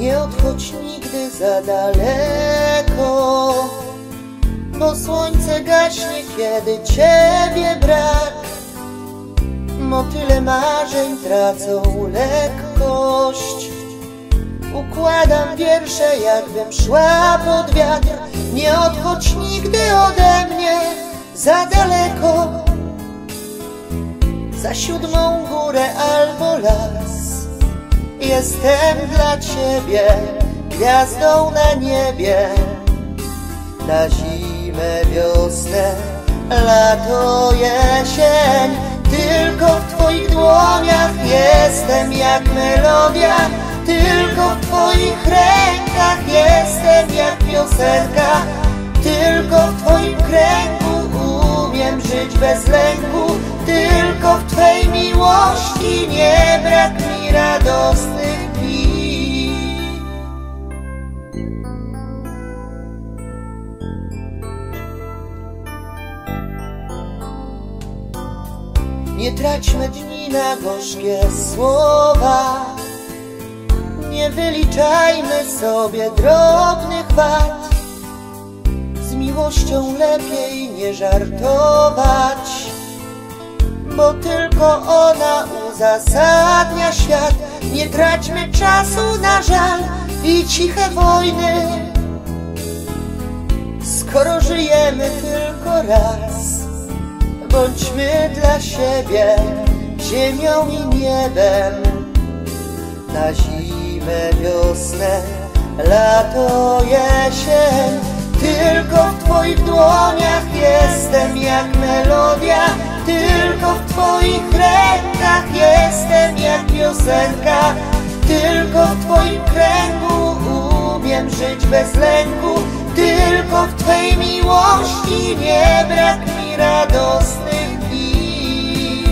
Nie odchodź nigdy za daleko, bo słońce gaśnie, kiedy Ciebie brak. Motyle marzeń tracą lekkość. Układam wiersze, jakbym szła pod wiatr. Nie odchodź nigdy ode mnie za daleko, za 7. górę albo las. Jestem dla Ciebie gwiazdą na niebie. Na zimę, wiosnę, lato, jesień, tylko w Twoich dłoniach jestem jak melodia. Tylko w Twoich rękach jestem jak piosenka. Tylko w Twoim kręgu umiem żyć bez lęku. Tylko w Twej miłości nie brak mi radosnych dni. Nie traćmy dni na gorzkie słowa. Nie wyliczajmy sobie drobnych wad. Z miłością lepiej nie żartować, bo tylko ona uzasadnia świat. Nie traćmy czasu na żal i ciche wojny, skoro żyjemy tylko raz. Bądźmy dla siebie ziemią i niebem. Na zimę, wiosnę, lato, jesień, tylko w Twoich dłoniach jestem jak melodia. Tylko w Twoich rękach jestem jak piosenka. Tylko w Twoim kręgu umiem żyć bez lęku. Tylko w Twej miłości nie brak mi radosnych dni.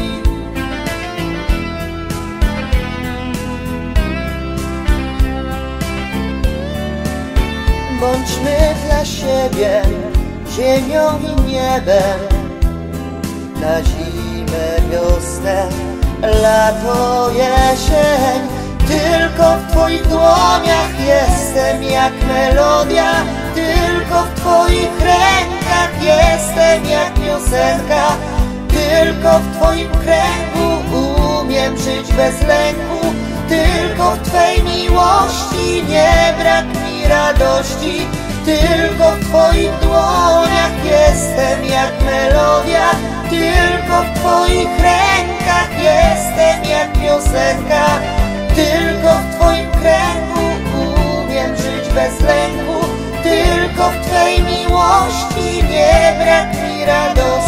Bądźmy dla siebie ziemią i niebem. Na zimę, wiosnę, lato, jesień, tylko w Twoich dłoniach jestem jak melodia. Tylko w Twoich rękach jestem jak piosenka. Tylko w Twoim kręgu umiem żyć bez lęku. Tylko w Twej miłości nie brak mi radości. Tylko w Twoich dłoniach jestem jak melodia. Tylko w Twoich rękach jestem jak piosenka. Tylko w Twoim kręgu umiem żyć bez lęku. Tylko w Twej miłości nie brak mi radości.